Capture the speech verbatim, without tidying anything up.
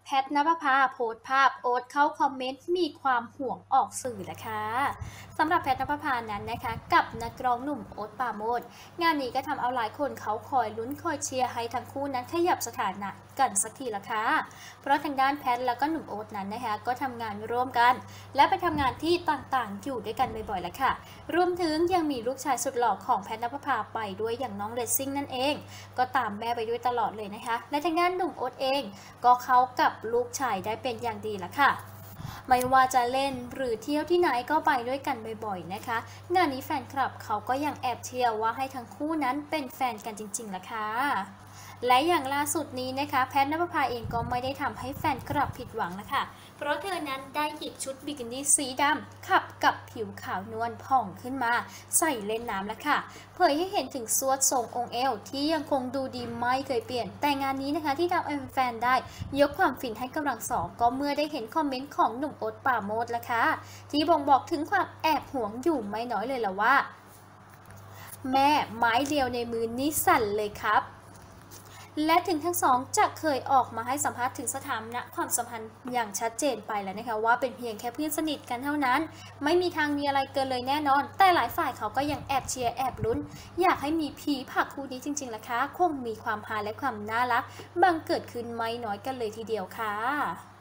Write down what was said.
แพทณปภาโพสต์ภาพโอ๊ตเข้าคอมเมนต์มีความห่วงออกสื่อนะคะสำหรับแพทณปภานั้นนะคะกับนักร้องหนุ่มโอ๊ตปราโมชงานนี้ก็ทำเอาหลายคนเขาคอยลุ้นคอยเชียร์ให้ทั้งคู่นั้นขยับสถานะกันสักทีละค่ะเพราะทางด้านแพทแล้วก็หนุ่มโอ๊ตนั้นนะคะก็ทำงานร่วมกันและไปทำงานที่ต่างๆอยู่ด้วยกันบ่อยๆแล้วค่ะรวมถึงยังมีลูกชายสุดหล่อของแพทณปภาไปด้วยอย่างน้องเรซซิ่งนั่นเองก็ตามแม่ไปด้วยตลอดเลยนะคะและทางด้านหนุ่มโอ๊ตเองก็เขากับลูกชายได้เป็นอย่างดีละค่ะไม่ว่าจะเล่นหรือเที่ยวที่ไหนก็ไปด้วยกันบ่อยๆนะคะงานนี้แฟนคลับเขาก็ยังแอบเชียร์ว่าให้ทั้งคู่นั้นเป็นแฟนกันจริงๆละค่ะและอย่างล่าสุดนี้นะคะแพทณปภาเองก็ไม่ได้ทำให้แฟนคลับผิดหวังนะคะเพราะเธอนั้นได้หยิบชุดบิกินี่สีดำขับกับผิวขาวนวลผ่องขึ้นมาใส่เล่นน้ำแล้วค่ะเผยให้เห็นถึงสวดทรงองค์เอวที่ยังคงดูดีไม่เคยเปลี่ยนแต่งานนี้นะคะที่ทำเอาแฟนได้ยกความฟินให้กำลังสองก็เมื่อได้เห็นคอมเมนต์ของหนุ่มโอ๊ตปราโมชแล้วค่ะที่บ่งบอกถึงความแอบหวงอยู่ไม่น้อยเลยละว่าแม่ไม้เดียวในมือนี่สั่นเลยครับและถึงทั้งสองจะเคยออกมาให้สัมภาษณ์ถึงสถานะความสัมพันธ์อย่างชัดเจนไปแล้วนะคะว่าเป็นเพียงแค่เพื่อนสนิทกันเท่านั้นไม่มีทางมีอะไรเกินเลยแน่นอนแต่หลายฝ่ายเขาก็ยังแอบเชียร์แอบลุ้นอยากให้มีผีผักคู่นี้จริงๆล่ะคะคงมีความฮาและความน่ารักบังเกิดขึ้นไม่น้อยกันเลยทีเดียวค่ะ